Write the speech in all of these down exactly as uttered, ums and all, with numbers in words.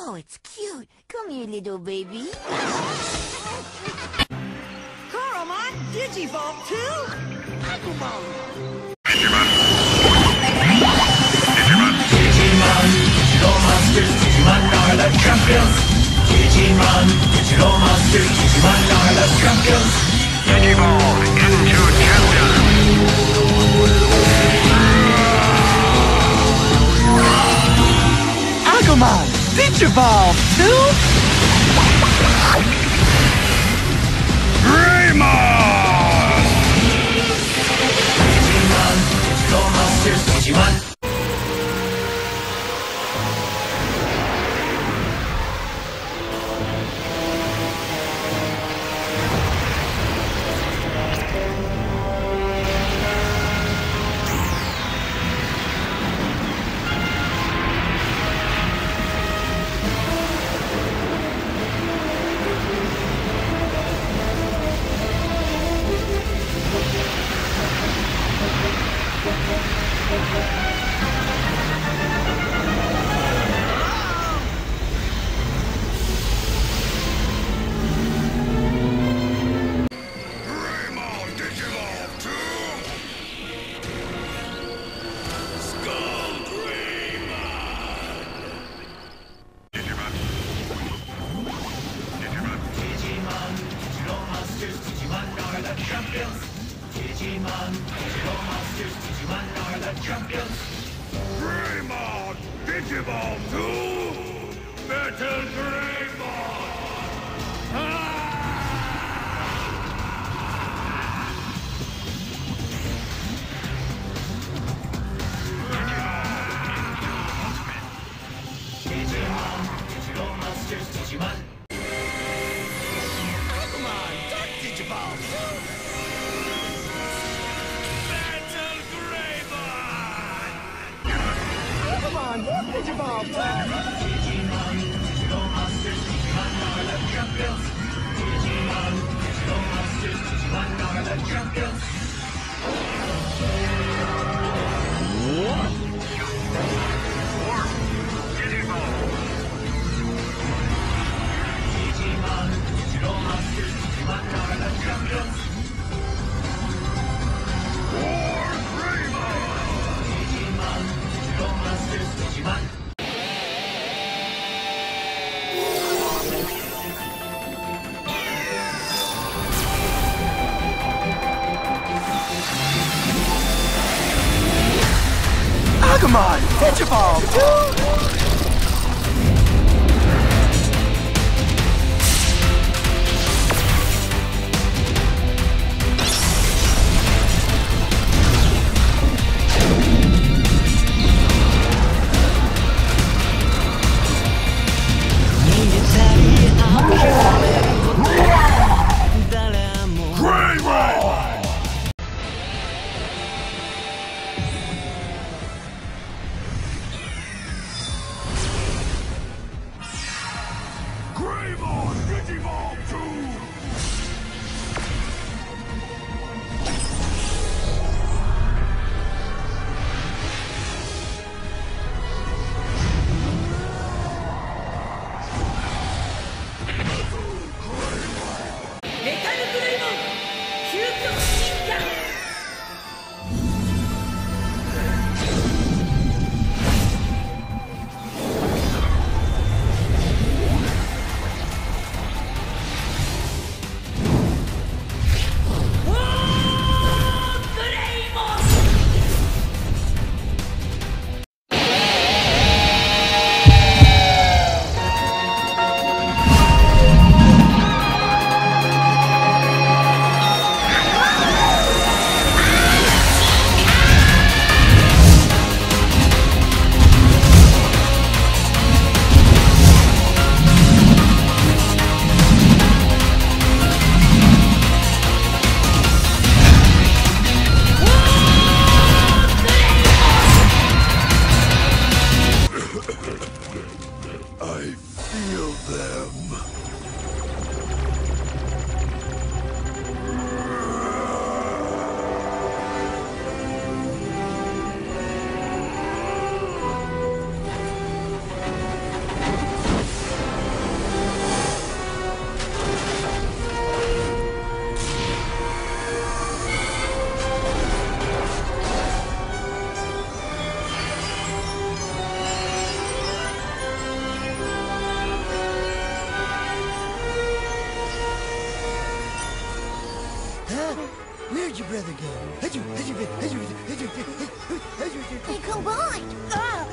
Oh, it's cute. Come here, little baby. Coromon Digivolve to Agumon. Digimon. Digimon. Digimon. Digital monsters. Digimon are the champions. Digimon. Digital monsters. Digimon are the champions. Digivolve into champions. Agumon Digivolve to Greymon! Digimon, digital monsters, Digimon. Digimon, digital monsters, Digimon are the champions. Greymon, Digivolve to Battle Greymon! Digimon, digital monsters, Digimon. Agumon, Dark Digivolve to Digivolve! Digimon, digital monsters, Digimon are the champions! Digimon, digital monsters, Digimon are the champions! War! Digivolve! Digimon, digital monsters, Digimon are the champions! War! Greymon! Digimon, digital monsters, Digimon! Agumon Digivolve to brother go? How'd you, how'd you, how'd you, how'd you, how'd you, They combined. Ah!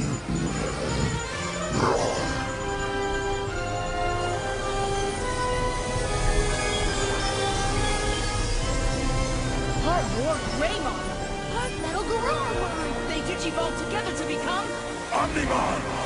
Our Lord Greymon! Metal Gorilla. They digivolve together to become... Omnimon!